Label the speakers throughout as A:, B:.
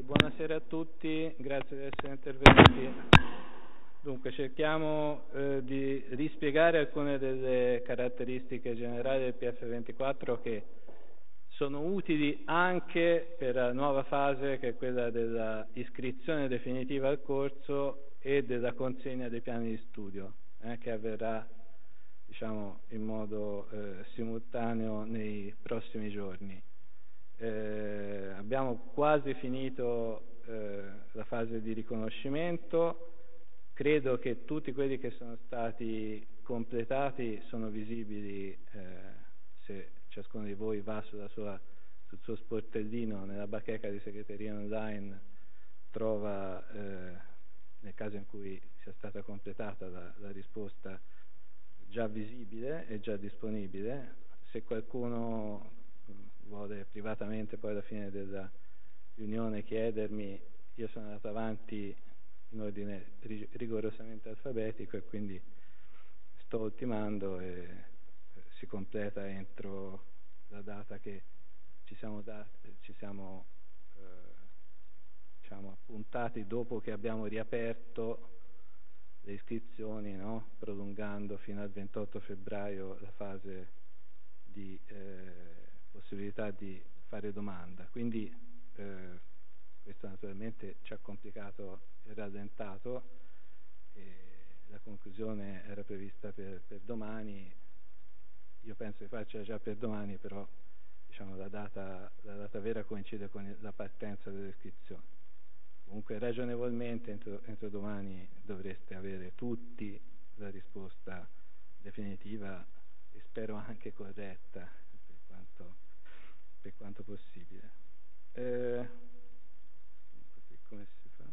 A: buonasera a tutti, grazie di essere intervenuti. Dunque, cerchiamo di rispiegare alcune delle caratteristiche generali del PF24 che sono utili anche per la nuova fase, che è quella della iscrizione definitiva al corso e della consegna dei piani di studio, che avverrà, diciamo, in modo simultaneo nei prossimi giorni. Abbiamo quasi finito la fase di riconoscimento. Credo che tutti quelli che sono stati completati sono visibili se ciascuno di voi va sul suo sportellino, nella bacheca di segreteria online, trova, nel caso in cui sia stata completata, la risposta già visibile e già disponibile. Se qualcuno vuole privatamente poi alla fine della riunione chiedermi, io sono andato avanti in ordine rigorosamente alfabetico e quindi sto ultimando e si completa entro la data che ci siamo diciamo, appuntati dopo che abbiamo riaperto le iscrizioni, no? Prolungando fino al 28 febbraio la fase di possibilità di fare domanda. Quindi questo naturalmente ci ha complicato e rallentato, e la conclusione era prevista per domani. Io penso di farcela già per domani, però diciamo, la data vera coincide con la partenza delle iscrizioni. Comunque ragionevolmente entro domani dovreste avere tutti la risposta definitiva e spero anche corretta per quanto possibile. Come si fa?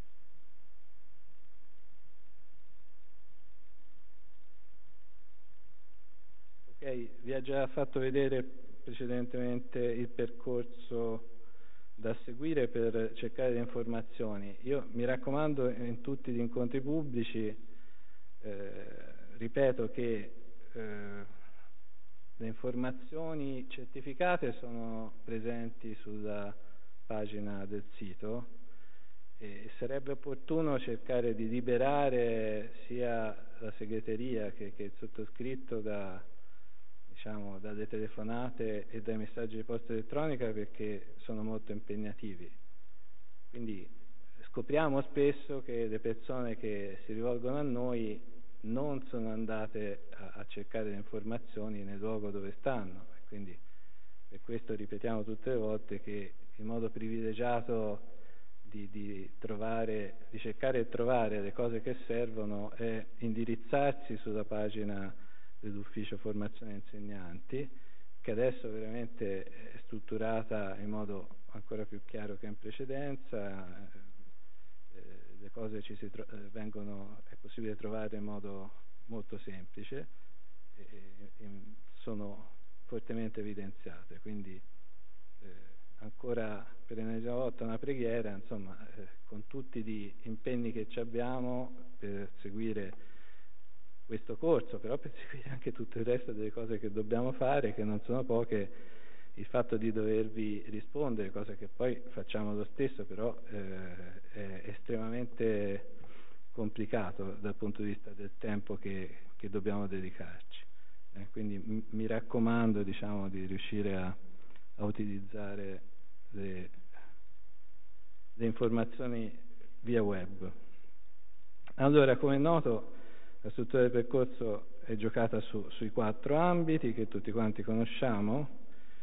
A: Ok, vi ha già fatto vedere precedentemente il percorso da seguire per cercare le informazioni. Io mi raccomando, in tutti gli incontri pubblici ripeto che le informazioni certificate sono presenti sulla pagina del sito e sarebbe opportuno cercare di liberare sia la segreteria che il sottoscritto dalle telefonate e dai messaggi di posta elettronica, perché sono molto impegnativi. Quindi scopriamo spesso che le persone che si rivolgono a noi non sono andate a cercare le informazioni nel luogo dove stanno, e quindi per questo ripetiamo tutte le volte che il modo privilegiato di cercare e trovare le cose che servono è indirizzarsi sulla pagina dell'ufficio formazione insegnanti, che adesso veramente è strutturata in modo ancora più chiaro che in precedenza. Le cose è possibile trovare in modo molto semplice e sono fortemente evidenziate. Quindi ancora per l'ennesima volta una preghiera, insomma, con tutti gli impegni che ci abbiamo per seguire questo corso, però per seguire anche tutto il resto delle cose che dobbiamo fare, che non sono poche. Il fatto di dovervi rispondere, cosa che poi facciamo lo stesso, però è estremamente complicato dal punto di vista del tempo che dobbiamo dedicarci. Quindi mi raccomando, diciamo, di riuscire a utilizzare le informazioni via web. Allora, come è noto, la struttura del percorso è giocata sui 4 ambiti che tutti quanti conosciamo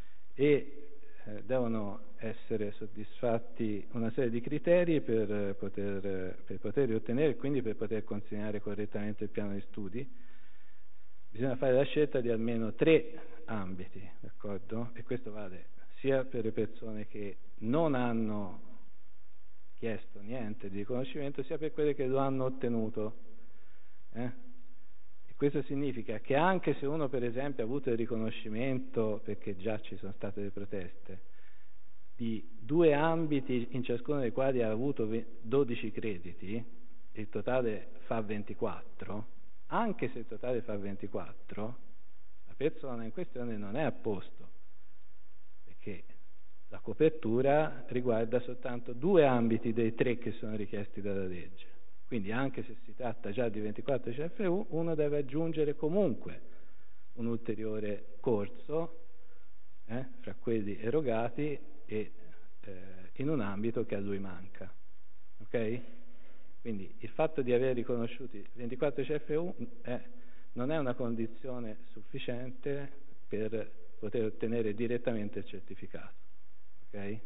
A: e devono essere soddisfatti una serie di criteri per poter ottenere, quindi per poter consegnare correttamente il piano di studi. Bisogna fare la scelta di almeno 3 ambiti, d'accordo? E questo vale sia per le persone che non hanno chiesto niente di riconoscimento, sia per quelle che lo hanno ottenuto. E questo significa che anche se uno, per esempio, ha avuto il riconoscimento, perché già ci sono state le proteste, di 2 ambiti in ciascuno dei quali ha avuto 12 crediti, il totale fa 24, anche se il totale fa 24, la persona in questione non è a posto, perché la copertura riguarda soltanto 2 ambiti dei 3 che sono richiesti dalla legge. Quindi anche se si tratta già di 24 CFU, uno deve aggiungere comunque un ulteriore corso fra quelli erogati e in un ambito che a lui manca. Ok? Quindi il fatto di aver riconosciuti 24 CFU non è una condizione sufficiente per poter ottenere direttamente il certificato. Ok?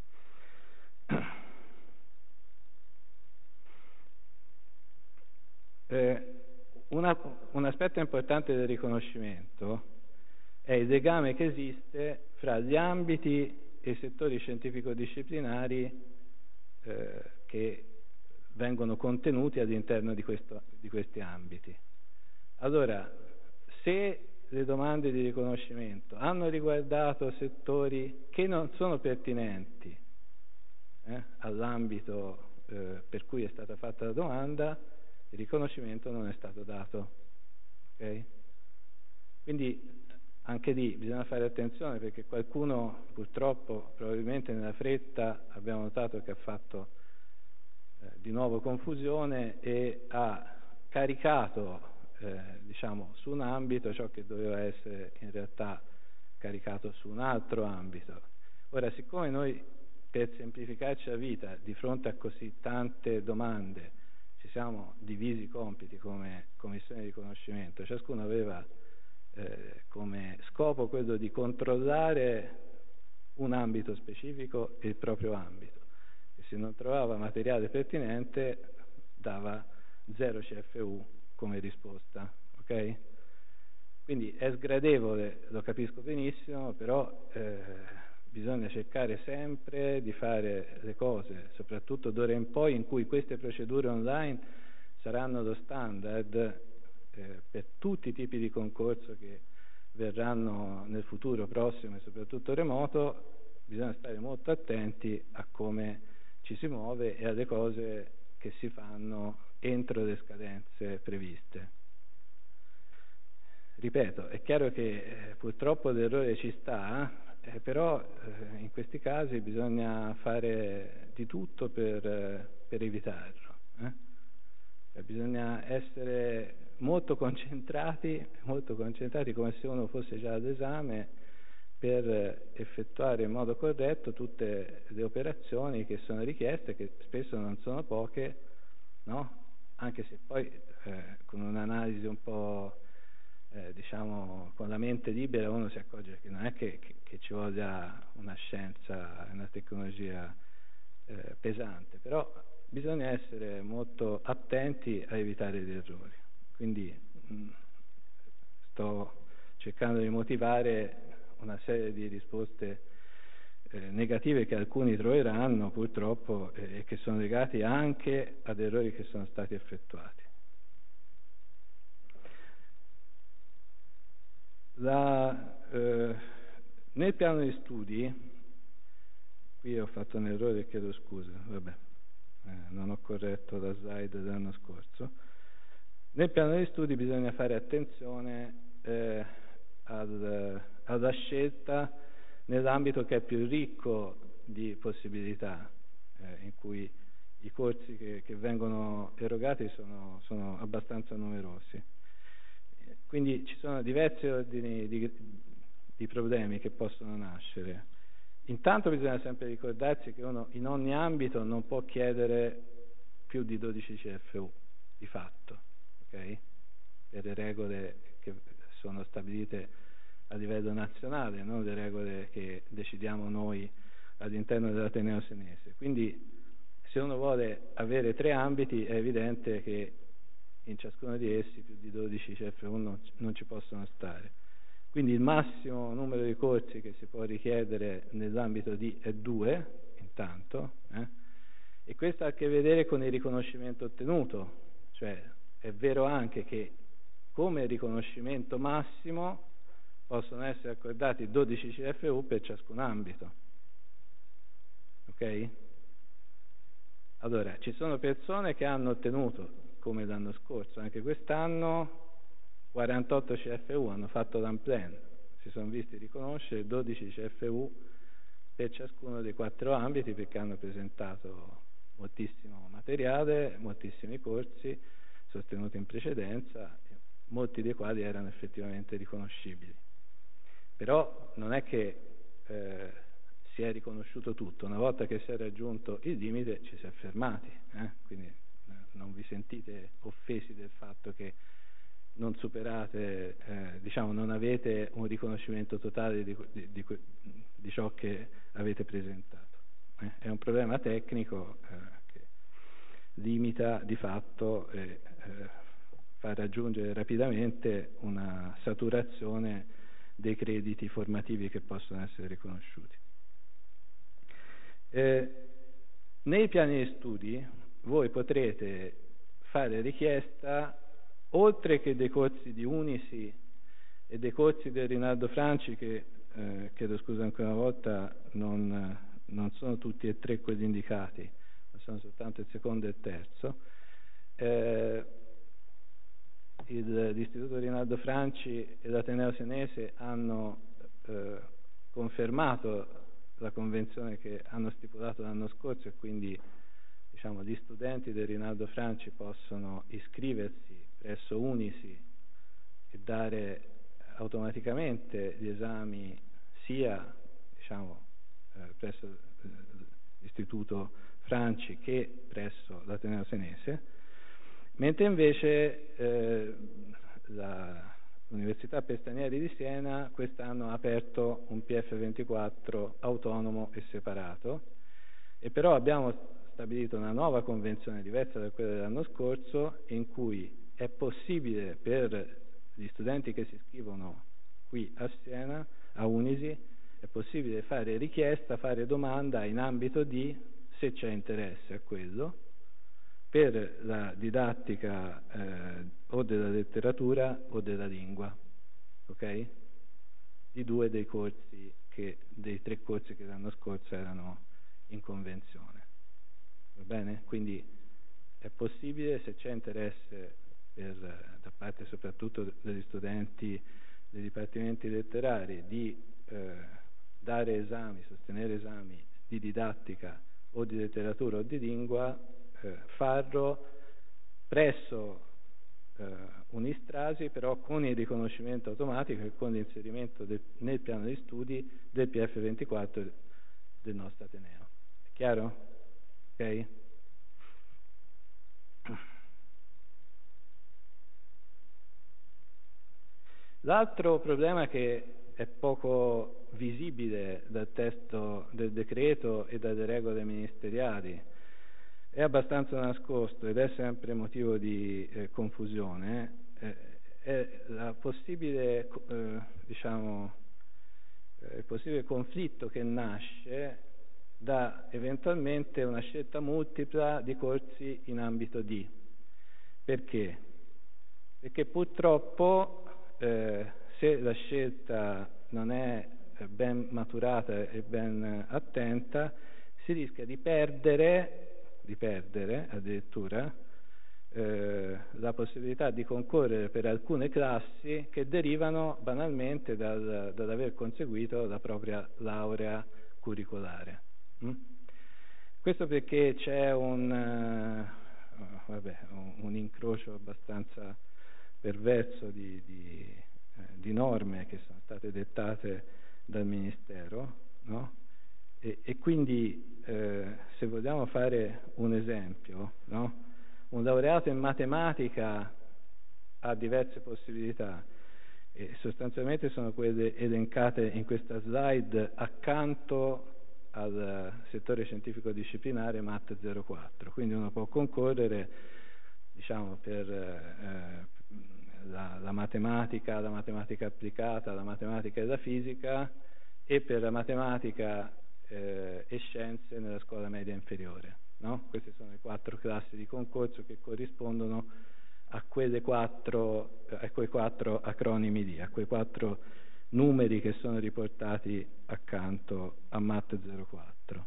A: Un aspetto importante del riconoscimento è il legame che esiste fra gli ambiti e i settori scientifico-disciplinari che vengono contenuti all'interno di questi ambiti. Allora, se le domande di riconoscimento hanno riguardato settori che non sono pertinenti all'ambito per cui è stata fatta la domanda, il riconoscimento non è stato dato. Okay? Quindi anche lì bisogna fare attenzione, perché qualcuno purtroppo, probabilmente nella fretta, abbiamo notato che ha fatto di nuovo confusione e ha caricato diciamo su un ambito ciò che doveva essere in realtà caricato su un altro ambito. Ora, siccome noi, per semplificarci la vita, di fronte a così tante domande ci siamo divisi i compiti come commissione di riconoscimento, ciascuno aveva come scopo quello di controllare un ambito specifico e il proprio ambito, e se non trovava materiale pertinente dava 0 CFU come risposta. Ok? Quindi è sgradevole, lo capisco benissimo, però bisogna cercare sempre di fare le cose, soprattutto d'ora in poi, in cui queste procedure online saranno lo standard per tutti i tipi di concorso che verranno nel futuro prossimo e soprattutto remoto. Bisogna stare molto attenti a come ci si muove e alle cose che si fanno entro le scadenze previste. Ripeto, è chiaro che purtroppo l'errore ci sta, però in questi casi bisogna fare di tutto per evitarlo. Bisogna essere molto concentrati come se uno fosse già all'esame, per effettuare in modo corretto tutte le operazioni che sono richieste, che spesso non sono poche, no? Anche se poi con un'analisi un po' diciamo con la mente libera uno si accorge che non è che ci voglia una scienza, una tecnologia pesante, però bisogna essere molto attenti a evitare gli errori. Quindi sto cercando di motivare una serie di risposte negative che alcuni troveranno purtroppo e che sono legati anche ad errori che sono stati effettuati. Nel piano di studi, qui ho fatto un errore e chiedo scusa, vabbè, non ho corretto la slide dell'anno scorso. Nel piano di studi bisogna fare attenzione alla scelta nell'ambito che è più ricco di possibilità, in cui i corsi che vengono erogati sono abbastanza numerosi. Quindi ci sono diversi ordini di problemi che possono nascere. Intanto bisogna sempre ricordarsi che uno in ogni ambito non può chiedere più di 12 CFU, di fatto, ok? Per le regole che sono stabilite a livello nazionale, non le regole che decidiamo noi all'interno dell'Ateneo senese. Quindi se uno vuole avere 3 ambiti è evidente che in ciascuno di essi più di 12 CFU non ci possono stare. Quindi il massimo numero di corsi che si può richiedere nell'ambito D è 2, intanto, e questo ha a che vedere con il riconoscimento ottenuto, cioè è vero anche che come riconoscimento massimo possono essere accordati 12 CFU per ciascun ambito. Ok? Allora, ci sono persone che hanno ottenuto, come l'anno scorso, anche quest'anno, 48 CFU, hanno fatto l'unplan, si sono visti riconoscere 12 CFU per ciascuno dei 4 ambiti, perché hanno presentato moltissimo materiale, moltissimi corsi sostenuti in precedenza, molti dei quali erano effettivamente riconoscibili. Però non è che si è riconosciuto tutto. Una volta che si è raggiunto il limite ci si è fermati, quindi non vi sentite offesi del fatto che non superate, non avete un riconoscimento totale di ciò che avete presentato. È un problema tecnico che limita di fatto e fa raggiungere rapidamente una saturazione dei crediti formativi che possono essere riconosciuti. Nei piani di studi voi potrete fare richiesta, oltre che dei corsi di Unisi e dei corsi del Rinaldo Franci, che chiedo scusa ancora una volta, non sono tutti e 3 quelli indicati, ma sono soltanto il secondo e il terzo. L'Istituto Rinaldo Franci e l'Ateneo Senese hanno confermato la convenzione che hanno stipulato l'anno scorso, e quindi gli studenti del Rinaldo Franci possono iscriversi presso Unisi e dare automaticamente gli esami sia presso l'Istituto Franci che presso l'Ateneo Senese, mentre invece l'Università per Stranieri di Siena quest'anno ha aperto un PF24 autonomo e separato, e però abbiamo stabilito una nuova convenzione diversa da quella dell'anno scorso, in cui è possibile per gli studenti che si iscrivono qui a Siena, a Unisi, è possibile fare richiesta, fare domanda in ambito di, se c'è interesse a quello, per la didattica o della letteratura o della lingua, ok? Di 2 dei corsi dei 3 corsi che l'anno scorso erano in convenzione. Va bene? Quindi è possibile, se c'è interesse da parte soprattutto degli studenti dei dipartimenti letterari, di dare esami, sostenere esami di didattica o di letteratura o di lingua, farlo presso Unistrasi, però con il riconoscimento automatico e con l'inserimento nel piano di studi del PF24 del nostro Ateneo. È chiaro? Ok? L'altro problema che è poco visibile dal testo del decreto e dalle regole ministeriali, è abbastanza nascosto ed è sempre motivo di confusione, è la possibile, il possibile conflitto che nasce da eventualmente una scelta multipla di corsi in ambito D. Perché? Perché purtroppo se la scelta non è ben maturata e ben attenta, si rischia di perdere addirittura la possibilità di concorrere per alcune classi che derivano banalmente dall'aver conseguito la propria laurea curricolare. Questo perché c'è un incrocio abbastanza perverso di norme che sono state dettate dal Ministero, no? E quindi se vogliamo fare un esempio, no? Un laureato in matematica ha diverse possibilità, e sostanzialmente sono quelle elencate in questa slide accanto al settore scientifico disciplinare MAT 04. Quindi uno può concorrere per la matematica applicata, la matematica e la fisica, e per la matematica e scienze nella scuola media inferiore, no? Queste sono le 4 classi di concorso che corrispondono a quei 4 acronimi lì, a quei 4 numeri che sono riportati accanto a MAT 04.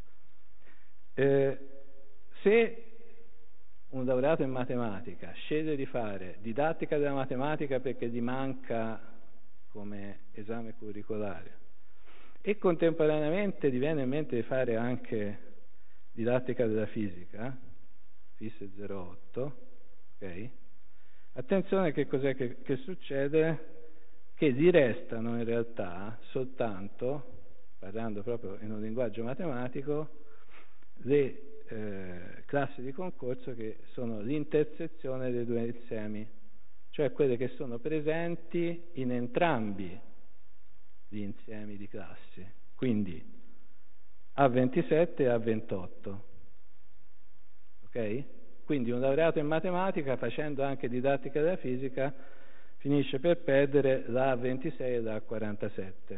A: Se un laureato in matematica sceglie di fare didattica della matematica perché gli manca come esame curricolare, e contemporaneamente ti viene in mente di fare anche didattica della fisica, FIS 08, ok? Attenzione, che cos'è che succede? Che ti restano in realtà soltanto, parlando proprio in un linguaggio matematico, le classi di concorso che sono l'intersezione dei due insiemi, cioè quelle che sono presenti in entrambi gli insiemi di classi, quindi A27 e A28, ok? Quindi un laureato in matematica, facendo anche didattica della fisica, finisce per perdere la A26 e la A47,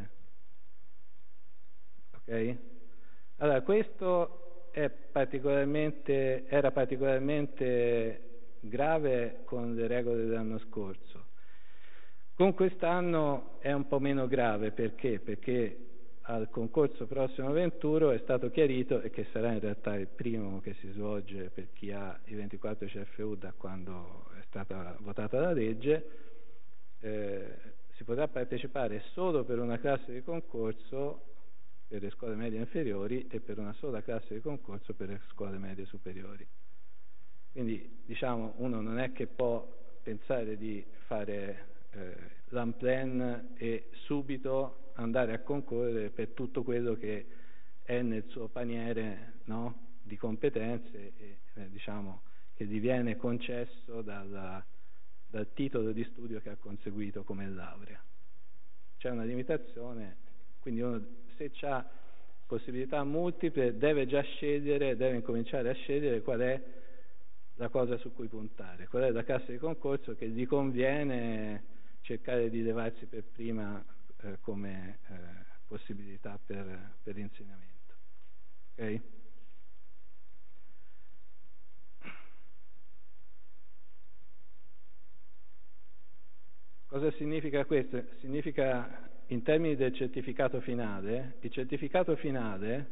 A: ok? Allora, questo era particolarmente grave con le regole dell'anno scorso. Con quest'anno è un po' meno grave, perché? Perché al concorso prossimo 21 è stato chiarito, e che sarà in realtà il primo che si svolge per chi ha i 24 CFU da quando è stata votata la legge, si potrà partecipare solo per una classe di concorso per le scuole medie inferiori e per una sola classe di concorso per le scuole medie superiori. Quindi, diciamo, uno non è che può pensare di fare l'unplan e subito andare a concorrere per tutto quello che è nel suo paniere, no, di competenze e diciamo che gli viene concesso dal titolo di studio che ha conseguito come laurea. C'è una limitazione, quindi uno, se ha possibilità multiple, deve già scegliere, deve incominciare a scegliere qual è la cosa su cui puntare, qual è la classe di concorso che gli conviene cercare di levarsi per prima come possibilità per l'insegnamento. Ok? Cosa significa questo? Significa, in termini del certificato finale, il certificato finale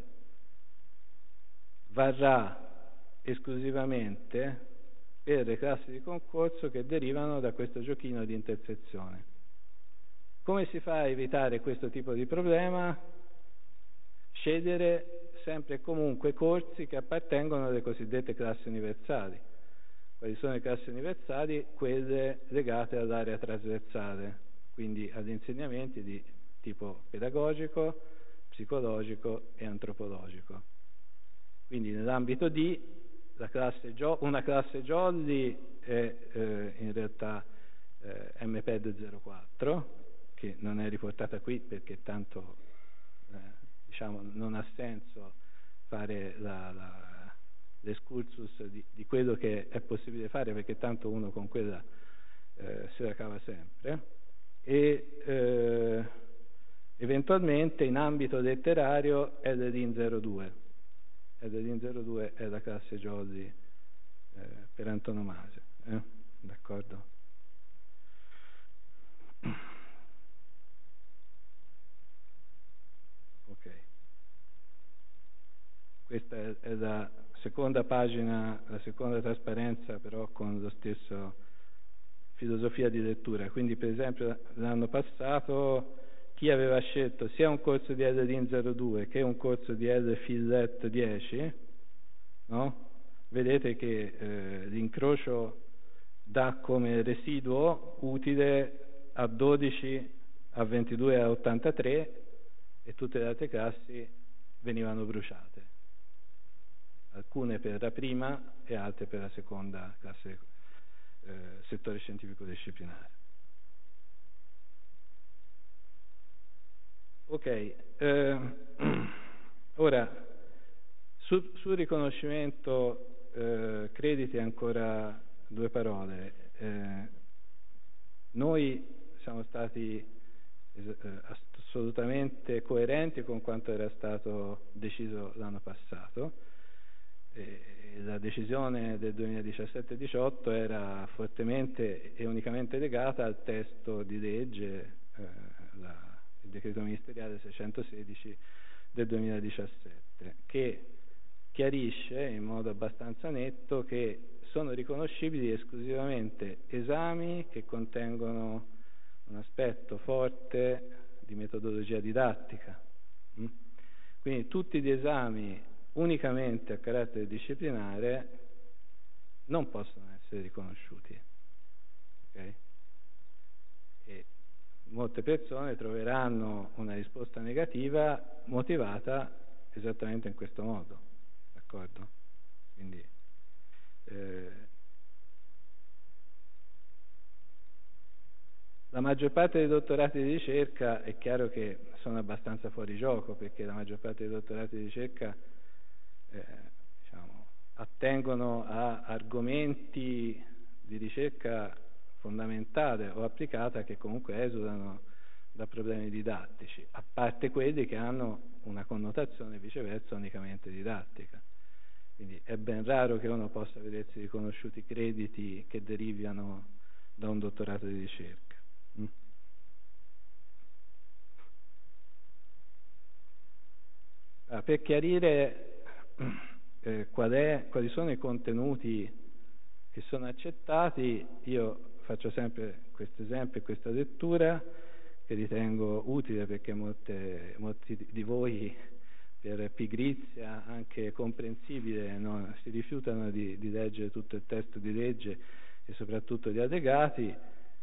A: varrà esclusivamente per le classi di concorso che derivano da questo giochino di intersezione. Come si fa a evitare questo tipo di problema? Scegliere sempre e comunque corsi che appartengono alle cosiddette classi universali. Quali sono le classi universali? Quelle legate all'area trasversale, quindi agli insegnamenti di tipo pedagogico, psicologico e antropologico. Quindi nell'ambito di una classe Jolly è in realtà MPED 04, che non è riportata qui perché tanto diciamo non ha senso fare l'escursus di quello che è possibile fare, perché tanto uno con quella se la cava sempre, e eventualmente in ambito letterario LDIN 02. LDIN 02 è la classe Jolly per antonomasia, d'accordo? Ok. Questa è la seconda pagina, la seconda trasparenza, però con lo stesso filosofia di lettura. Quindi, per esempio, l'anno passato chi aveva scelto sia un corso di LDIN 02 che un corso di LFILET 10, no? Vedete che l'incrocio dà come residuo utile a 12, a 22 e a 83, e tutte le altre classi venivano bruciate, alcune per la prima e altre per la seconda classe settore scientifico disciplinare. Ok, ora sul riconoscimento crediti ancora due parole. Noi siamo stati assolutamente coerenti con quanto era stato deciso l'anno passato. La decisione del 2017-18 era fortemente e unicamente legata al testo di legge, il decreto ministeriale 616 del 2017, che chiarisce in modo abbastanza netto che sono riconoscibili esclusivamente esami che contengono un aspetto forte di metodologia didattica, Quindi tutti gli esami unicamente a carattere disciplinare non possono essere riconosciuti. Okay? E molte persone troveranno una risposta negativa motivata esattamente in questo modo, d'accordo? Quindi la maggior parte dei dottorati di ricerca è chiaro che sono abbastanza fuori gioco, perché la maggior parte dei dottorati di ricerca attengono a argomenti di ricerca fondamentale o applicata che comunque esudano da problemi didattici, a parte quelli che hanno una connotazione viceversa unicamente didattica. Quindi è ben raro che uno possa vedersi riconosciuti crediti che derivano da un dottorato di ricerca. Per chiarire quali sono i contenuti che sono accettati, io faccio sempre questo esempio e questa lettura che ritengo utile, perché molti di voi, per pigrizia anche comprensibile, si rifiutano di leggere tutto il testo di legge e soprattutto gli allegati.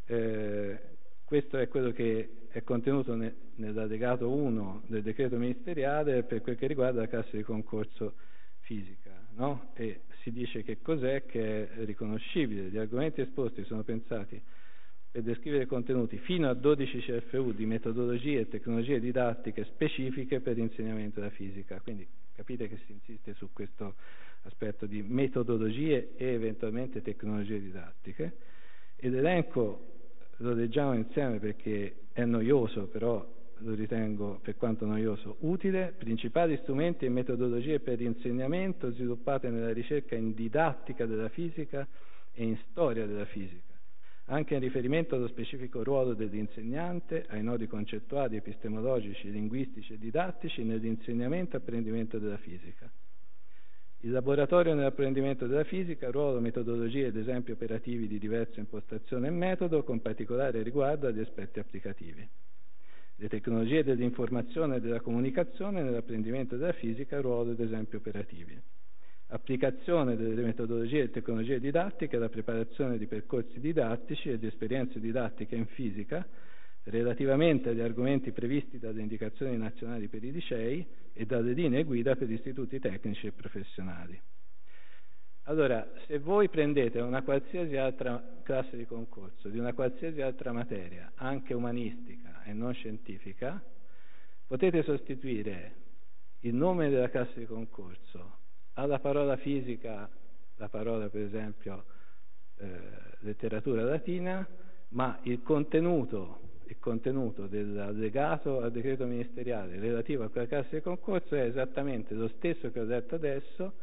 A: Questo è quello che è contenuto nell'allegato 1 del decreto ministeriale per quel che riguarda la classe di concorso fisica, no? E si dice che cos'è, che è riconoscibile. Gli argomenti esposti sono pensati per descrivere contenuti fino a 12 CFU di metodologie e tecnologie didattiche specifiche per l'insegnamento della fisica. Quindi capite che si insiste su questo aspetto di metodologie e eventualmente tecnologie didattiche. E l'elenco lo leggiamo insieme perché è noioso, però lo ritengo, per quanto noioso, utile. Principali strumenti e metodologie per l'insegnamento sviluppate nella ricerca in didattica della fisica e in storia della fisica, anche in riferimento allo specifico ruolo dell'insegnante, ai nodi concettuali, epistemologici, linguistici e didattici nell'insegnamento e apprendimento della fisica. Il laboratorio nell'apprendimento della fisica, ruolo, metodologie ed esempi operativi di diversa impostazione e metodo, con particolare riguardo agli aspetti applicativi. Le tecnologie dell'informazione e della comunicazione nell'apprendimento della fisica, ruolo ed esempi operativi. Applicazione delle metodologie e tecnologie didattiche alla preparazione di percorsi didattici e di esperienze didattiche in fisica relativamente agli argomenti previsti dalle indicazioni nazionali per i licei e dalle linee guida per gli istituti tecnici e professionali. Allora, se voi prendete una qualsiasi altra classe di concorso, di una qualsiasi altra materia, anche umanistica e non scientifica, potete sostituire il nome della classe di concorso alla parola fisica, la parola per esempio letteratura latina, ma il contenuto dell'allegato al decreto ministeriale relativo a quella classe di concorso è esattamente lo stesso che ho detto adesso,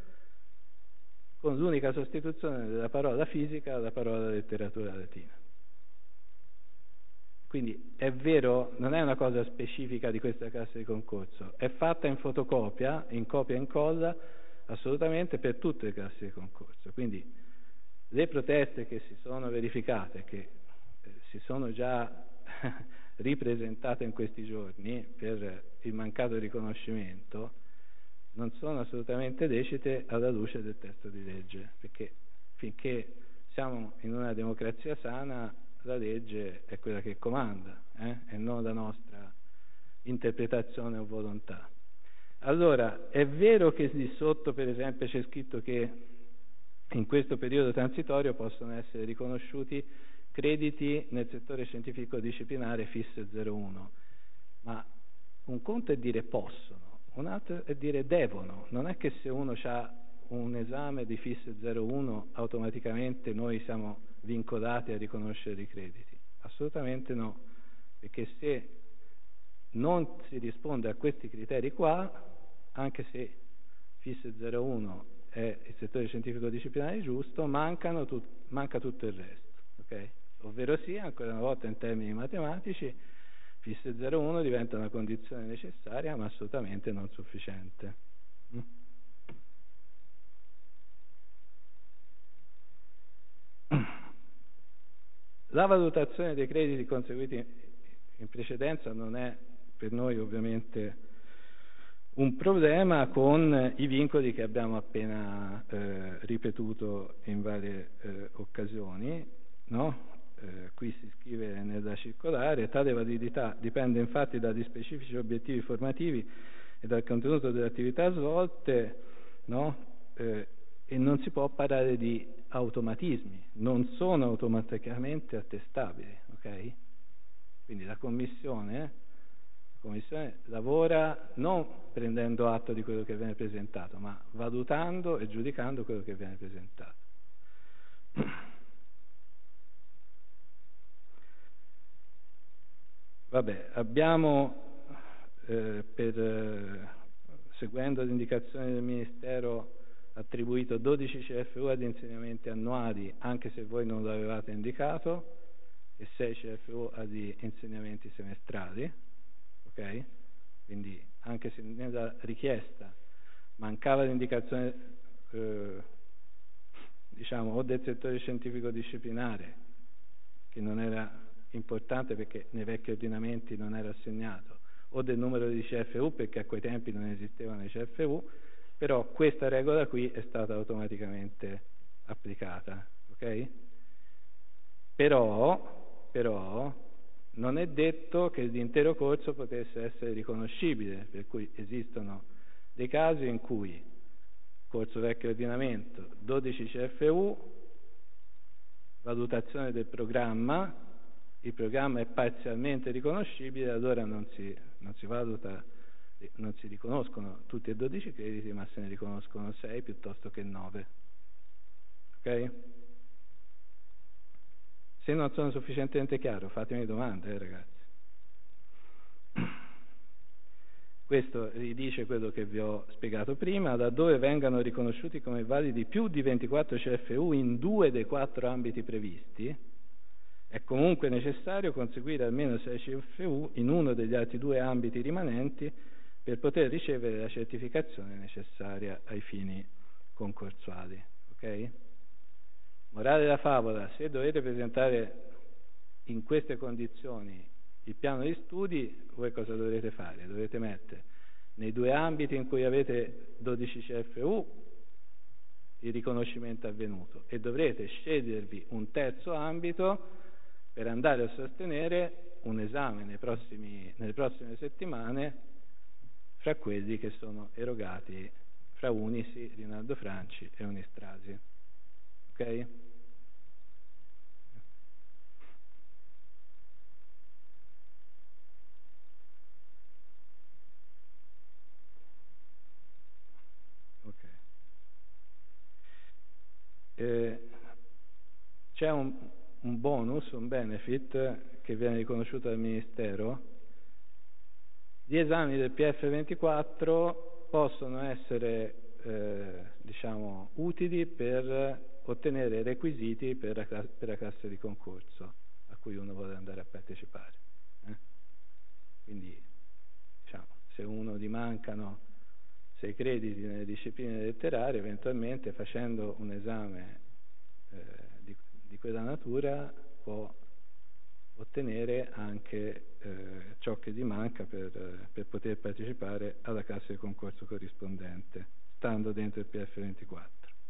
A: con l'unica sostituzione della parola fisica alla parola letteratura latina. Quindi è vero, non è una cosa specifica di questa classe di concorso, è fatta in fotocopia, in copia e incolla, assolutamente per tutte le classi di concorso. Quindi le proteste che si sono verificate, che si sono già ripresentate in questi giorni per il mancato riconoscimento, non sono assolutamente lecite alla luce del testo di legge, perché finché siamo in una democrazia sana la legge è quella che comanda, e non la nostra interpretazione o volontà. Allora, è vero che lì sotto, per esempio, c'è scritto che in questo periodo transitorio possono essere riconosciuti crediti nel settore scientifico disciplinare FIS 01, ma un conto è dire possono, un altro è dire devono. Non è che se uno ha un esame di FIS 01 automaticamente noi siamo vincolati a riconoscere i crediti. Assolutamente no, perché se non si risponde a questi criteri qua, anche se FIS 01 è il settore scientifico disciplinare giusto, manca tutto il resto, ok? Ovvero sia, ancora una volta in termini matematici, FIS 01 diventa una condizione necessaria ma assolutamente non sufficiente. La valutazione dei crediti conseguiti in precedenza non è per noi ovviamente un problema con i vincoli che abbiamo appena ripetuto in varie occasioni, no? Qui si scrive nella circolare: tale validità dipende infatti dagli specifici obiettivi formativi e dal contenuto delle attività svolte, no? E non si può parlare di automatismi, non sono automaticamente attestabili, ok? Quindi la Commissione lavora non prendendo atto di quello che viene presentato, ma valutando e giudicando quello che viene presentato. Vabbè, abbiamo, seguendo le indicazioni del Ministero, attribuito 12 CFU ad insegnamenti annuali, anche se voi non lo avevate indicato, e 6 CFU ad insegnamenti semestrali, ok? Quindi anche se nella richiesta mancava l'indicazione, diciamo, o del settore scientifico disciplinare, che non era importante perché nei vecchi ordinamenti non era assegnato, o del numero di CFU perché a quei tempi non esistevano i CFU, però questa regola qui è stata automaticamente applicata, ok? Però non è detto che l'intero corso potesse essere riconoscibile, per cui esistono dei casi in cui corso vecchio ordinamento, 12 CFU, valutazione del programma, il programma è parzialmente riconoscibile, allora non si valuta, non si riconoscono tutti e 12 crediti, ma se ne riconoscono 6 piuttosto che 9. Ok? Se non sono sufficientemente chiaro, fatemi domande, ragazzi. Questo ridice quello che vi ho spiegato prima: laddove vengano riconosciuti come validi più di 24 CFU in 2 dei 4 ambiti previsti, è comunque necessario conseguire almeno 6 CFU in uno degli altri 2 ambiti rimanenti per poter ricevere la certificazione necessaria ai fini concorsuali. Ok? Morale della favola: se dovete presentare in queste condizioni il piano di studi, voi cosa dovrete fare? Dovete mettere nei 2 ambiti in cui avete 12 CFU il riconoscimento avvenuto e dovrete scegliervi un terzo ambito per andare a sostenere un esame nelle prossime settimane fra quelli che sono erogati fra Unisi, Rinaldo Franci e Unistrasi. Ok? C'è un bonus, un benefit che viene riconosciuto dal Ministero. Gli esami del PF24 possono essere diciamo, utili per ottenere requisiti per la classe di concorso a cui uno vuole andare a partecipare. Quindi, diciamo, se uno gli mancano 6 crediti nelle discipline letterarie, eventualmente facendo un esame di quella natura può ottenere anche ciò che gli manca per poter partecipare alla classe di concorso corrispondente, stando dentro il PF24.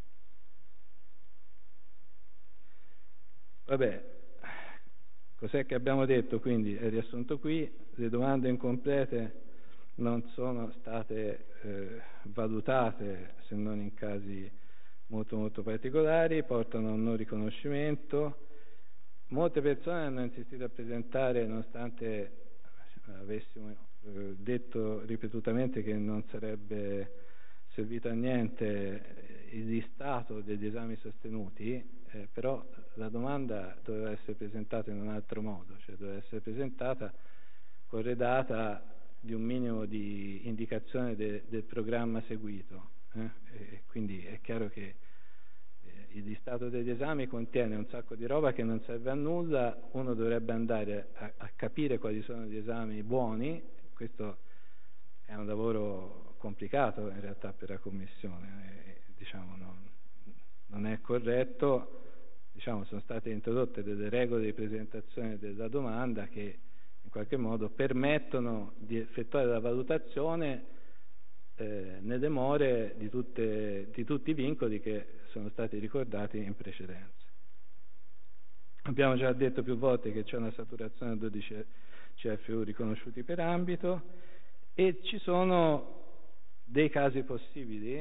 A: Vabbè, cos'è che abbiamo detto? Quindi è riassunto qui: le domande incomplete non sono state valutate se non in casi molto molto particolari, portano a un non riconoscimento. Molte persone hanno insistito a presentare, nonostante avessimo detto ripetutamente che non sarebbe servito a niente il listato degli esami sostenuti, però la domanda doveva essere presentata in un altro modo, cioè doveva essere presentata corredata di un minimo di indicazione del programma seguito. E quindi è chiaro che il listato degli esami contiene un sacco di roba che non serve a nulla, uno dovrebbe andare a capire quali sono gli esami buoni. Questo è un lavoro complicato in realtà per la Commissione, diciamo, non è corretto. Diciamo, sono state introdotte delle regole di presentazione della domanda che in qualche modo permettono di effettuare la valutazione nelle more di tutti i vincoli che sono stati ricordati in precedenza. Abbiamo già detto più volte che c'è una saturazione a 12 CFU riconosciuti per ambito e ci sono dei casi possibili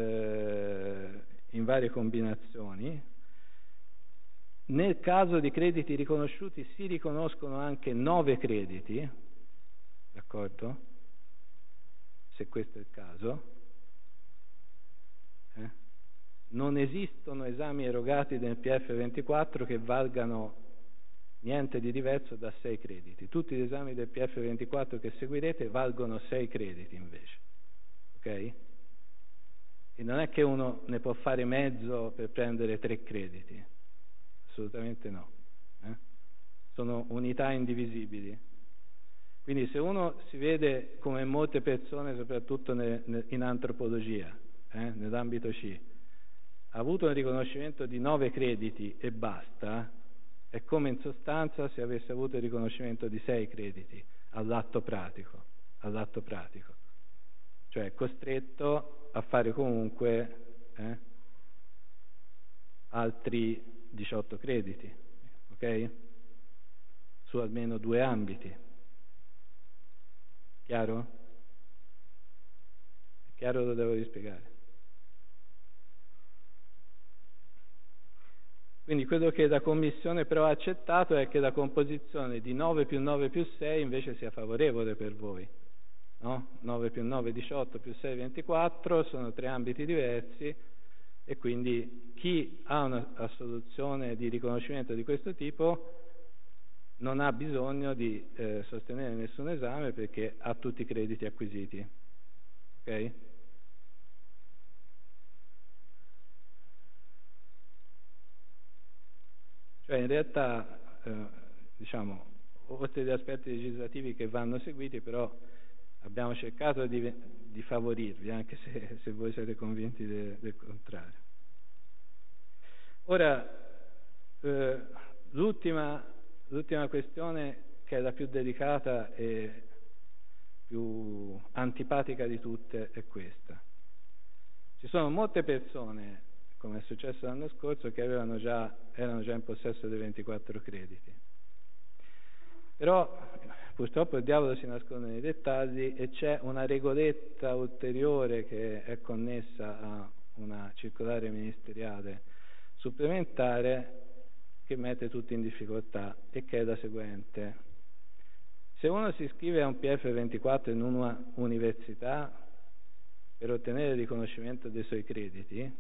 A: in varie combinazioni. Nel caso di crediti riconosciuti si riconoscono anche 9 crediti, d'accordo? Se questo è il caso. Non esistono esami erogati nel PF24 che valgano niente di diverso da 6 crediti. Tutti gli esami del PF24 che seguirete valgono 6 crediti invece. Ok? E non è che uno ne può fare mezzo per prendere 3 crediti. Assolutamente no. Sono unità indivisibili. Quindi se uno si vede come molte persone, soprattutto in antropologia, nell'ambito C, ha avuto un riconoscimento di 9 crediti e basta, è come in sostanza se avesse avuto il riconoscimento di 6 crediti all'atto pratico, cioè costretto a fare comunque altri 18 crediti, ok? Su almeno 2 ambiti. Chiaro? È chiaro, lo devo rispiegare. Quindi quello che la Commissione però ha accettato è che la composizione di 9 più 9 più 6 invece sia favorevole per voi. No? 9 più 9 18 più 6 24 sono 3 ambiti diversi e quindi chi ha un'assoluzione di riconoscimento di questo tipo non ha bisogno di sostenere nessun esame perché ha tutti i crediti acquisiti. Ok? Cioè in realtà, diciamo, oltre agli aspetti legislativi che vanno seguiti, però abbiamo cercato di favorirvi, anche se voi siete convinti del contrario. Ora, l'ultima questione, che è la più delicata e più antipatica di tutte, è questa. Ci sono molte persone, come è successo l'anno scorso, che erano già in possesso dei 24 crediti. Però purtroppo il diavolo si nasconde nei dettagli e c'è una regoletta ulteriore che è connessa a una circolare ministeriale supplementare che mette tutti in difficoltà e che è la seguente. Se uno si iscrive a un PF24 in una università per ottenere il riconoscimento dei suoi crediti,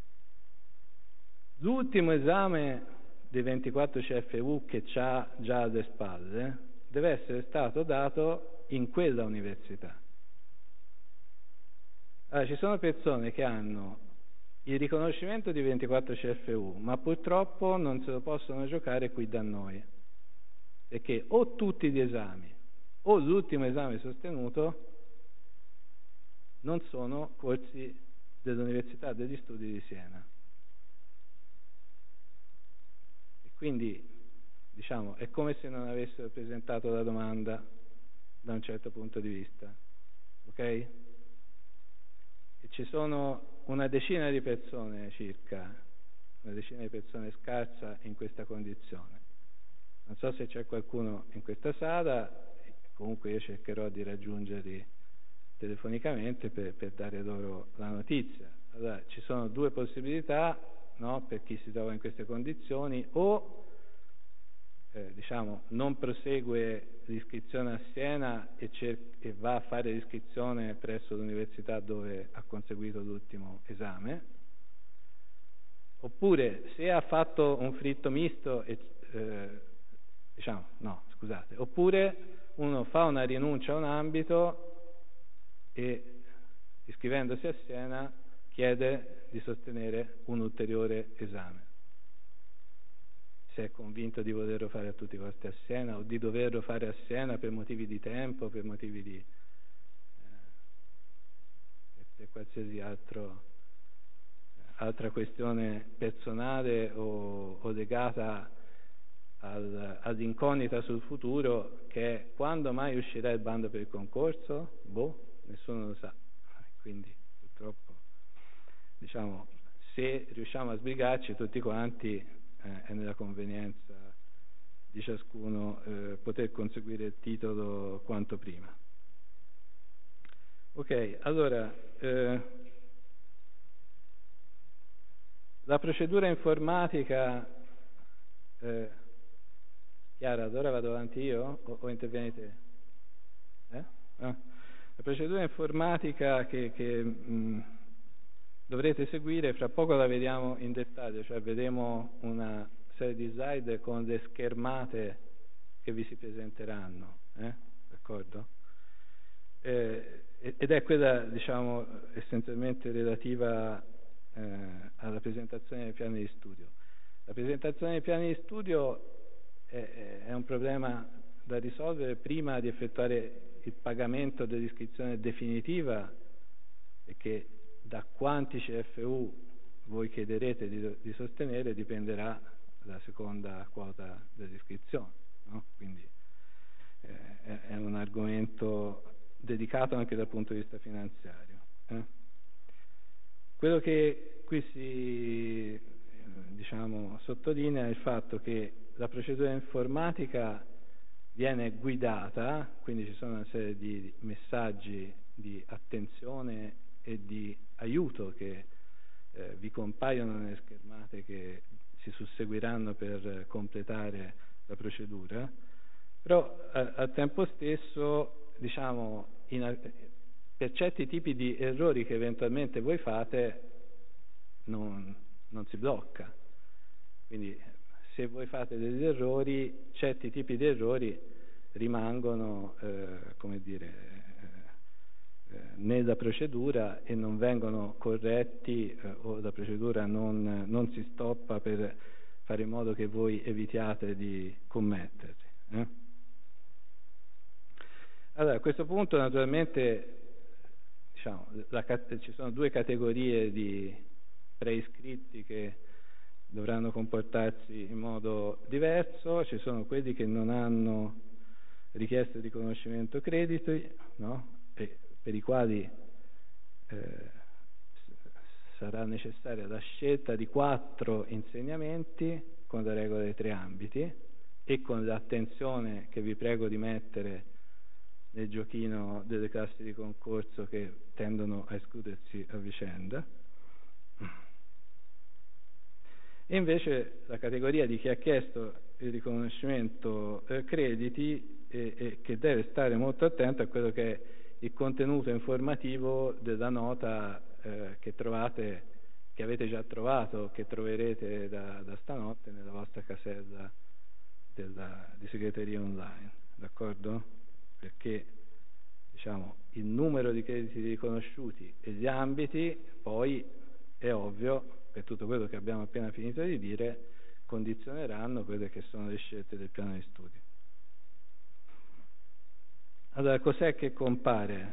A: l'ultimo esame dei 24 CFU che c'ha già alle spalle deve essere stato dato in quella università. Allora, ci sono persone che hanno il riconoscimento di 24 CFU, ma purtroppo non se lo possono giocare qui da noi, perché o tutti gli esami o l'ultimo esame sostenuto non sono corsi dell'Università degli Studi di Siena. E quindi, diciamo, è come se non avessero presentato la domanda da un certo punto di vista, ok? E ci sono una decina di persone circa, una decina di persone scarsa in questa condizione. Non so se c'è qualcuno in questa sala, comunque io cercherò di raggiungerli telefonicamente per dare loro la notizia. Allora, ci sono 2 possibilità, no, per chi si trova in queste condizioni: o diciamo, non prosegue l'iscrizione a Siena e va a fare l'iscrizione presso l'università dove ha conseguito l'ultimo esame, oppure se ha fatto un fritto misto oppure uno fa una rinuncia a un ambito e iscrivendosi a Siena chiede di sostenere un ulteriore esame, se è convinto di volerlo fare a tutti i costi a Siena o di doverlo fare a Siena per motivi di tempo, per motivi di per qualsiasi altra questione personale o legata all'incognita sul futuro, che è: quando mai uscirà il bando per il concorso? Nessuno lo sa. quindi purtroppo, diciamo, se riusciamo a sbrigarci tutti quanti, è nella convenienza di ciascuno poter conseguire il titolo quanto prima. Ok, allora, la procedura informatica, Chiara, ad ora vado avanti io o intervieni te? La procedura informatica che dovrete seguire, fra poco la vediamo in dettaglio, cioè vedremo una serie di slide con le schermate che vi si presenteranno, d'accordo? Ed è quella, diciamo, essenzialmente relativa alla presentazione dei piani di studio. La presentazione dei piani di studio è un problema da risolvere prima di effettuare il pagamento dell'iscrizione definitiva, e che da quanti CFU voi chiederete di sostenere dipenderà la seconda quota dell'iscrizione, no? Quindi è un argomento dedicato anche dal punto di vista finanziario. Quello che qui si sottolinea è il fatto che la procedura informatica viene guidata, quindi ci sono una serie di messaggi di attenzione e di aiuto che vi compaiono nelle schermate che si susseguiranno per completare la procedura, però al tempo stesso, diciamo, per certi tipi di errori che eventualmente voi fate non si blocca. Quindi se voi fate degli errori, certi tipi di errori rimangono, nella procedura e non vengono corretti, o la procedura non si stoppa per fare in modo che voi evitiate di commetterli. Allora, a questo punto naturalmente ci sono due categorie di preiscritti che dovranno comportarsi in modo diverso. Ci sono quelli che non hanno richieste di riconoscimento crediti, no? E per i quali sarà necessaria la scelta di 4 insegnamenti con la regola dei 3 ambiti e con l'attenzione che vi prego di mettere nel giochino delle classi di concorso che tendono a escludersi a vicenda. E invece la categoria di chi ha chiesto il riconoscimento crediti e che deve stare molto attento a quello che è il contenuto informativo della nota che trovate, che avete già trovato, che troverete da stanotte nella vostra casella di segreteria online, d'accordo? Perché il numero di crediti riconosciuti e gli ambiti poi è ovvio, per tutto quello che abbiamo appena finito di dire, condizioneranno quelle che sono le scelte del piano di studio. Allora, cos'è che compare?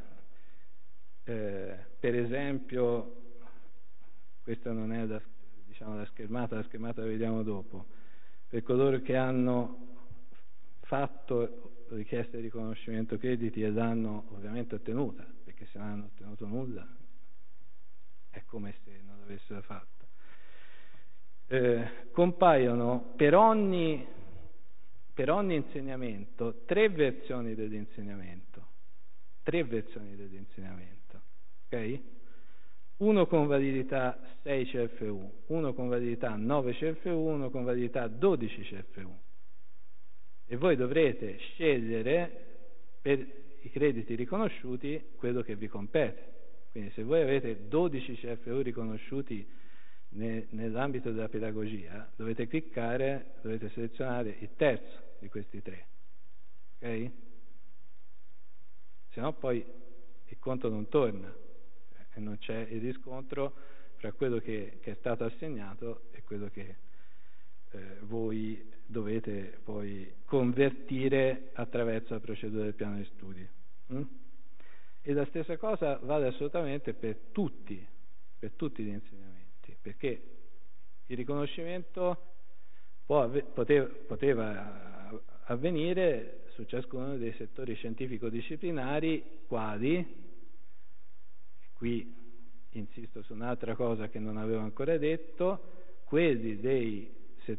A: Per esempio, questa non è la schermata la vediamo dopo. Per coloro che hanno fatto richieste di riconoscimento crediti e l'hanno ovviamente ottenuta, perché se non hanno ottenuto nulla è come se non l'avessero fatto. Compaiono per ogni insegnamento 3 versioni dell'insegnamento, ok? Uno con validità 6 CFU, uno con validità 9 CFU, uno con validità 12 CFU. E voi dovrete scegliere per i crediti riconosciuti quello che vi compete. Quindi se voi avete 12 CFU riconosciuti nell'ambito della pedagogia, dovete selezionare il terzo di questi 3, ok? Se no poi il conto non torna e non c'è il riscontro fra quello che è stato assegnato e quello che voi dovete poi convertire attraverso la procedura del piano di studi. E la stessa cosa vale assolutamente per tutti gli insegnamenti, perché il riconoscimento poteva avvenire su ciascuno dei settori scientifico-disciplinari, quali qui insisto su un'altra cosa che non avevo ancora detto, quelli dei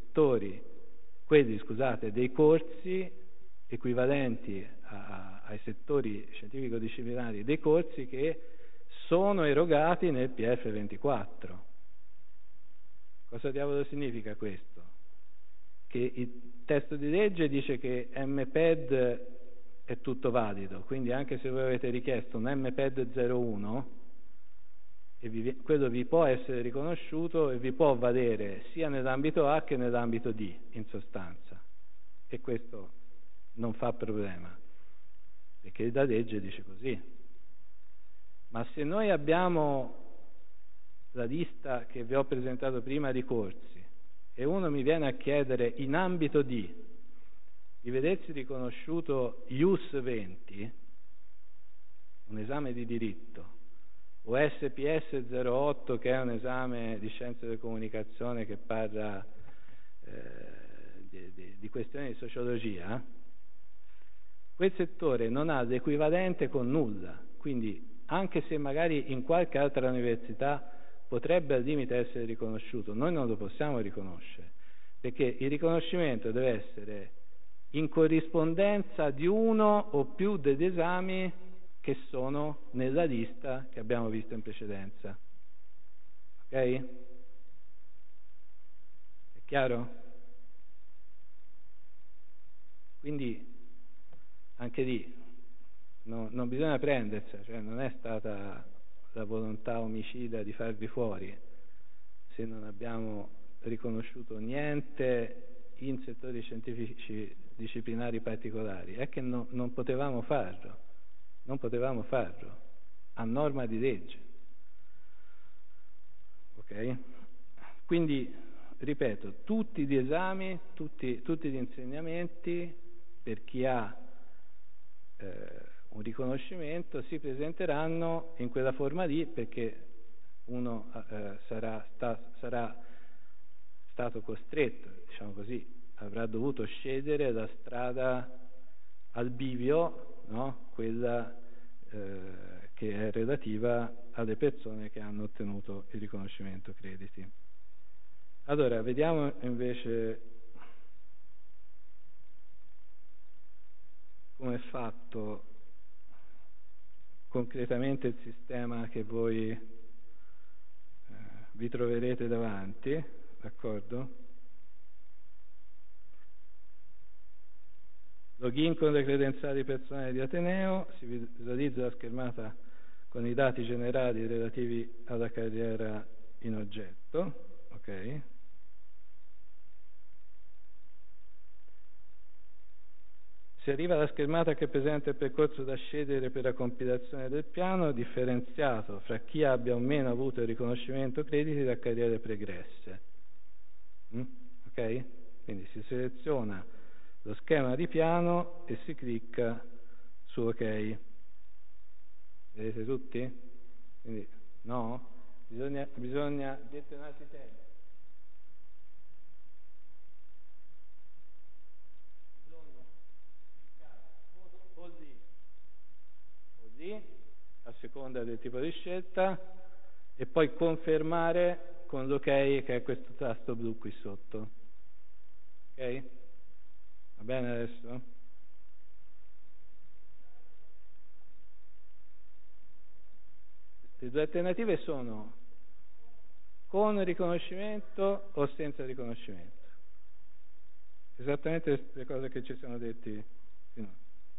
A: corsi equivalenti ai settori scientifico-disciplinari dei corsi che sono erogati nel PF 24. Cosa diavolo significa questo? Che il testo di legge dice che MPED è tutto valido, quindi anche se voi avete richiesto un MPED 01, quello vi può essere riconosciuto e vi può valere sia nell'ambito A che nell'ambito D, in sostanza. E questo non fa problema, perché la legge dice così. Ma se noi abbiamo la lista che vi ho presentato prima di corsi e uno mi viene a chiedere in ambito D di vedersi riconosciuto IUS 20, un esame di diritto, o SPS 08 che è un esame di scienze della comunicazione che parla di questioni di sociologia, quel settore non ha l'equivalente con nulla, quindi anche se magari in qualche altra università potrebbe al limite essere riconosciuto, noi non lo possiamo riconoscere, perché il riconoscimento deve essere in corrispondenza di uno o più degli esami che sono nella lista che abbiamo visto in precedenza. Ok? È chiaro? Quindi anche lì non bisogna prendersela, cioè non è stata la volontà omicida di farvi fuori se non abbiamo riconosciuto niente in settori scientifici disciplinari particolari, è che non potevamo farlo. Non potevamo farlo, a norma di legge. Ok? Quindi, ripeto, tutti gli esami, tutti gli insegnamenti, per chi ha un riconoscimento, si presenteranno in quella forma lì, perché uno sarà stato costretto, diciamo così, avrà dovuto scegliere la strada al bivio, no? Quella che è relativa alle persone che hanno ottenuto il riconoscimento crediti. Allora, vediamo invece come è fatto concretamente il sistema che voi vi troverete davanti, d'accordo? Login con le credenziali personali di Ateneo, si visualizza la schermata con i dati generali relativi alla carriera in oggetto, ok? Si arriva alla schermata che presenta il percorso da scegliere per la compilazione del piano, differenziato fra chi abbia o meno avuto il riconoscimento crediti da carriere pregresse. Ok? Quindi si seleziona lo schema di piano e si clicca su ok. Vedete tutti? Quindi no? Bisogna gettonarsi i tempi. Bisogna cliccare o lì, a seconda del tipo di scelta, e poi confermare con l'ok che è questo tasto blu qui sotto. Ok? Va bene adesso? Le due alternative sono con riconoscimento o senza riconoscimento. Esattamente le cose che ci siamo detti finora.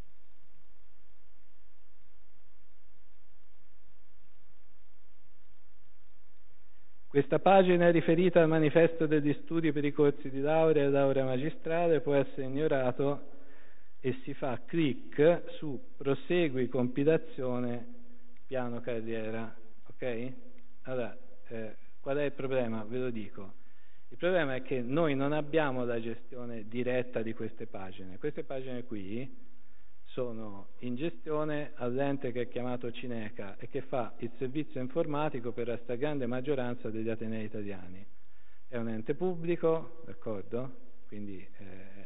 A: Questa pagina è riferita al manifesto degli studi per i corsi di laurea e laurea magistrale, può essere ignorato e si fa clic su prosegui compilazione piano carriera, ok? Allora, qual è il problema? Ve lo dico. Il problema è che noi non abbiamo la gestione diretta di queste pagine. Queste pagine qui sono in gestione all'ente che è chiamato Cineca e che fa il servizio informatico per la stragrande maggioranza degli atenei italiani. È un ente pubblico, d'accordo? Quindi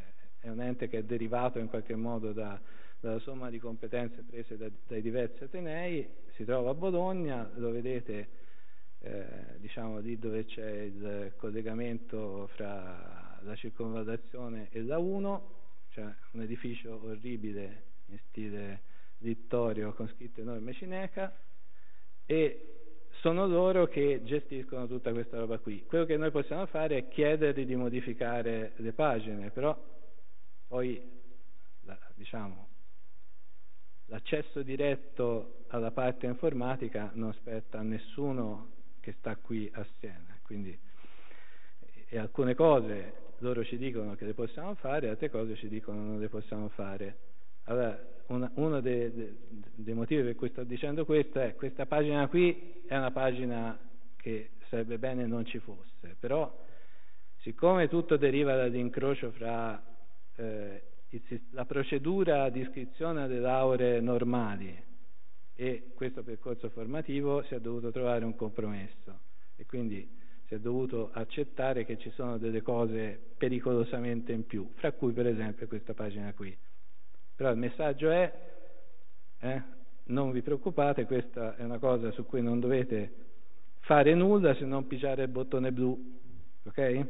A: è un ente che è derivato in qualche modo dalla somma di competenze prese dai diversi atenei, si trova a Bologna, lo vedete diciamo lì dove c'è il collegamento fra la circonvallazione e la 1, cioè un edificio orribile in stile littorio con scritto enorme cineca, e sono loro che gestiscono tutta questa roba qui. Quello che noi possiamo fare è chiedergli di modificare le pagine, però poi diciamo l'accesso diretto alla parte informatica non spetta a nessuno che sta qui a Siena, quindi e alcune cose loro ci dicono che le possiamo fare, altre cose ci dicono che non le possiamo fare. Allora, uno dei motivi per cui sto dicendo questo è: questa pagina qui è una pagina che sarebbe bene non ci fosse, però siccome tutto deriva dall'incrocio fra la procedura di iscrizione alle lauree normali e questo percorso formativo, si è dovuto trovare un compromesso e quindi si è dovuto accettare che ci sono delle cose pericolosamente in più, fra cui per esempio questa pagina qui. Però il messaggio è non vi preoccupate, questa è una cosa su cui non dovete fare nulla se non pigiare il bottone blu, ok?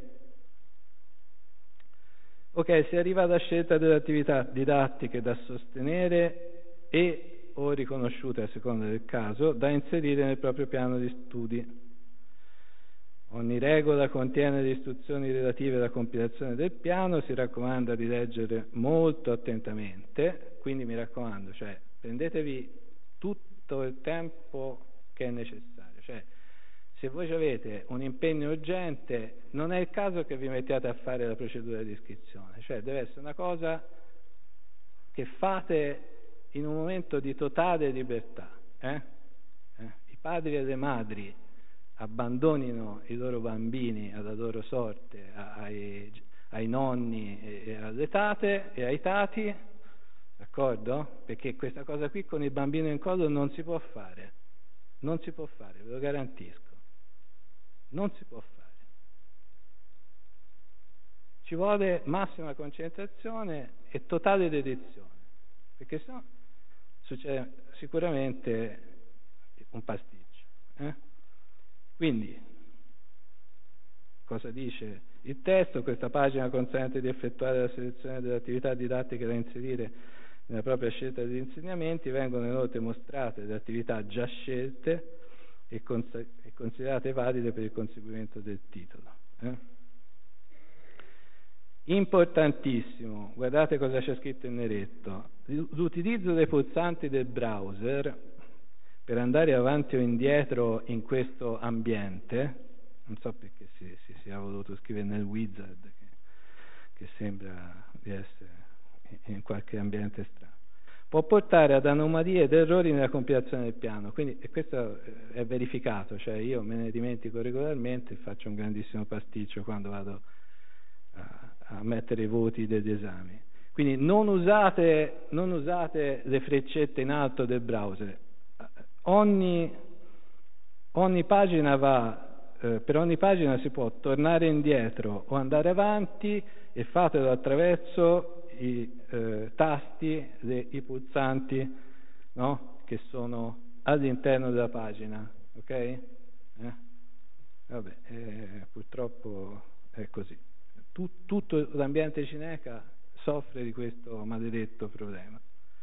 A: Ok, si arriva alla scelta delle attività didattiche da sostenere e o riconosciute a seconda del caso da inserire nel proprio piano di studi. Ogni regola contiene le istruzioni relative alla compilazione del piano, si raccomanda di leggere molto attentamente, quindi mi raccomando, cioè prendetevi tutto il tempo che è necessario, cioè se voi avete un impegno urgente non è il caso che vi mettiate a fare la procedura di iscrizione, cioè deve essere una cosa che fate in un momento di totale libertà. I padri e le madri abbandonino i loro bambini alla loro sorte, ai nonni e alle tate e ai tati, d'accordo? Perché questa cosa qui con il bambino in collo non si può fare, ve lo garantisco, non si può fare. Ci vuole massima concentrazione e totale dedizione, perché sennò succede sicuramente un pasticcio. Quindi, cosa dice il testo? Questa pagina consente di effettuare la selezione delle attività didattiche da inserire nella propria scelta degli insegnamenti, vengono inoltre mostrate le attività già scelte e considerate valide per il conseguimento del titolo. Importantissimo, guardate cosa c'è scritto in neretto: l'utilizzo dei pulsanti del browser per andare avanti o indietro in questo ambiente, non so perché si sia voluto scrivere nel wizard che sembra di essere in qualche ambiente strano, può portare ad anomalie ed errori nella compilazione del piano, quindi, e questo è verificato, cioè io me ne dimentico regolarmente e faccio un grandissimo pasticcio quando vado a mettere i voti degli esami. Quindi non usate le freccette in alto del browser. Ogni pagina per ogni pagina si può tornare indietro o andare avanti, e fatelo attraverso i tasti, i pulsanti, no? Che sono all'interno della pagina, ok? Vabbè, purtroppo è così. Tutto l'ambiente cineca soffre di questo maledetto problema.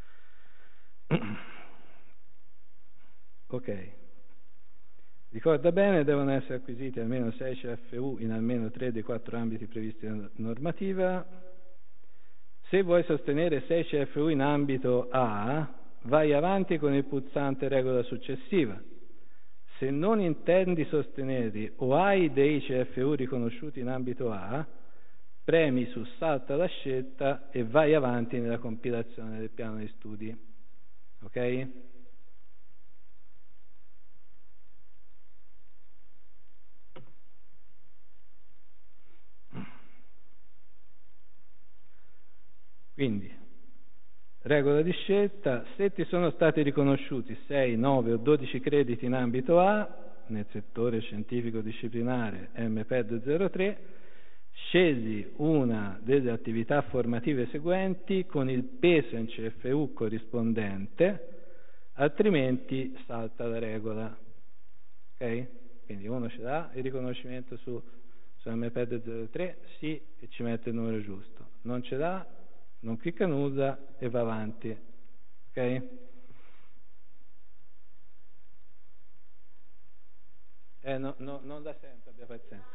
A: Ok, ricorda bene, devono essere acquisiti almeno 6 CFU in almeno 3 dei 4 ambiti previsti dalla normativa. Se vuoi sostenere 6 CFU in ambito A, vai avanti con il pulsante regola successiva. Se non intendi sostenerli o hai dei CFU riconosciuti in ambito A, premi su salta la scelta e vai avanti nella compilazione del piano di studi. Ok? Quindi, regola di scelta: se ti sono stati riconosciuti 6, 9 o 12 crediti in ambito A, nel settore scientifico disciplinare MPED 03, scegli una delle attività formative seguenti con il peso in CFU corrispondente, altrimenti salta la regola. Ok? Quindi uno ce l'ha il riconoscimento su MPED 03, sì, e ci mette il numero giusto. Non ce l'ha, non clicca nulla e va avanti. Ok? No, non la sento, abbia pazienza.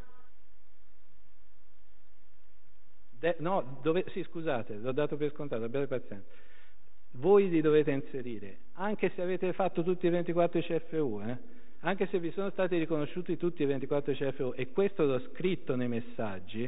A: Sì, scusate, l'ho dato per scontato, abbiate pazienza. Voi li dovete inserire, anche se avete fatto tutti i 24 CFU, anche se vi sono stati riconosciuti tutti i 24 CFU, e questo l'ho scritto nei messaggi,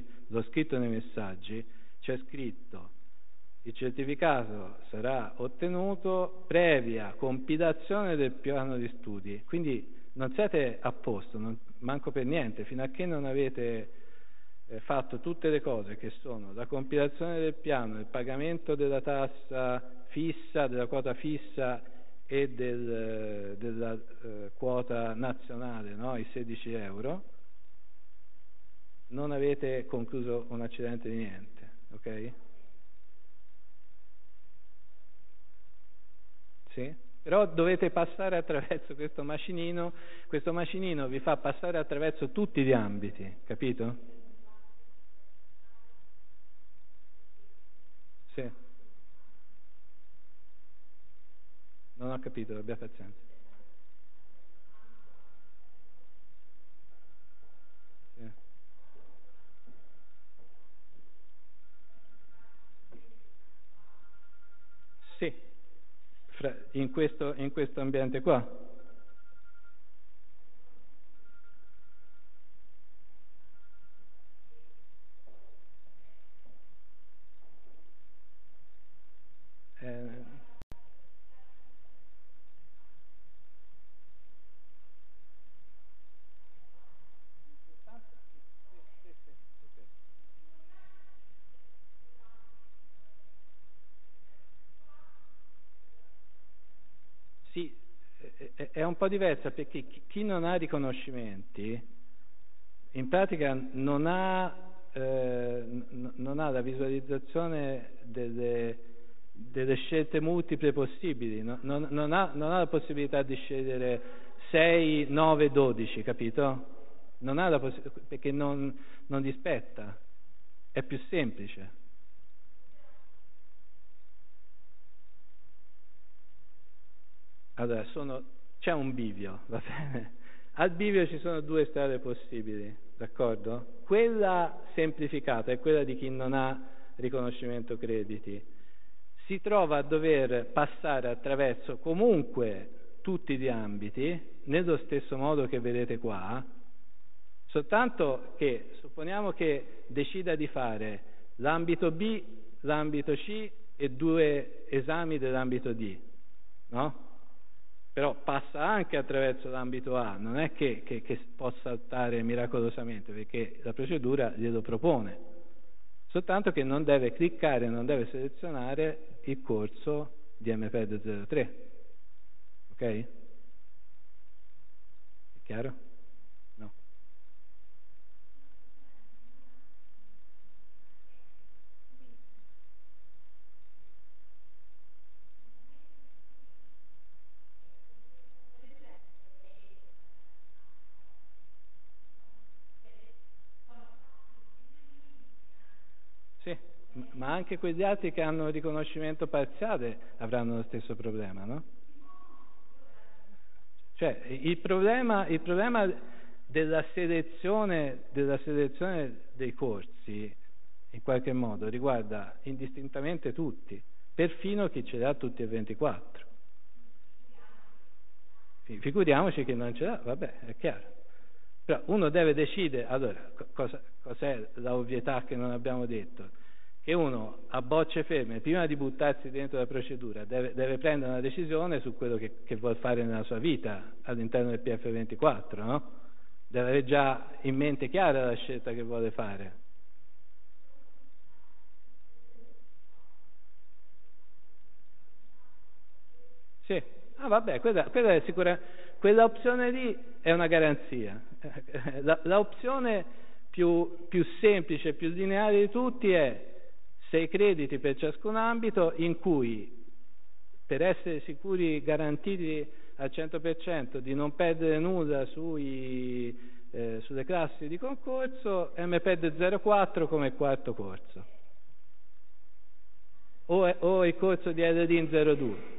A: c'è scritto: il certificato sarà ottenuto previa compilazione del piano di studi, quindi non siete a posto, manco per niente, fino a che non avete fatto tutte le cose che sono la compilazione del piano, il pagamento della tassa fissa, della quota fissa e della quota nazionale, no? I 16 euro, non avete concluso un accidente di niente, ok? Sì? Però dovete passare attraverso questo macinino vi fa passare attraverso tutti gli ambiti, capito? Sì. Non ho capito, abbia pazienza. Sì. Sì. In questo ambiente qua. Sì, è un po' diversa perché chi non ha riconoscimenti in pratica non ha la visualizzazione delle scelte multiple possibili, non ha la possibilità di scegliere 6, 9, 12, capito? Non ha la possibilità, perché non gli spetta, è più semplice. Allora, c'è un bivio, va bene? Al bivio ci sono due strade possibili, d'accordo? Quella semplificata è quella di chi non ha riconoscimento crediti. Si trova a dover passare attraverso comunque tutti gli ambiti, nello stesso modo che vedete qua, soltanto che supponiamo che decida di fare l'ambito B, l'ambito C e 2 esami dell'ambito D, no? Però passa anche attraverso l'ambito A, non è che può saltare miracolosamente, perché la procedura glielo propone, soltanto che non deve cliccare, non deve selezionare il corso di MPED 03, ok? È chiaro? No. Sì, ma anche quegli altri che hanno riconoscimento parziale avranno lo stesso problema, no? Cioè, il problema della selezione dei corsi, in qualche modo, riguarda indistintamente tutti, perfino chi ce l'ha tutti e 24. Figuriamoci che non ce l'ha, vabbè, è chiaro. Però uno deve decidere, allora, cos'è la ovvietà che non abbiamo detto? Che uno a bocce ferme, prima di buttarsi dentro la procedura, deve prendere una decisione su quello che vuol fare nella sua vita all'interno del PF24, no? Deve avere già in mente chiara la scelta che vuole fare. Sì, vabbè, quella è sicura, quella opzione lì è una garanzia. La opzione più semplice e più lineare di tutti è 6 crediti per ciascun ambito, in cui, per essere sicuri, garantiti al 100% di non perdere nulla sulle classi di concorso, MPED 04 come quarto corso, o il corso di RD 02.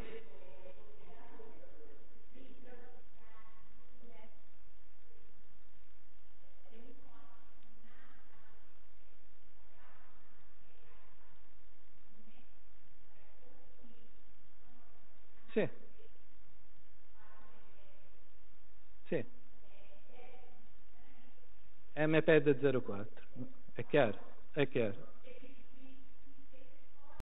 A: Sì, sì, MPED 04, è chiaro, è chiaro.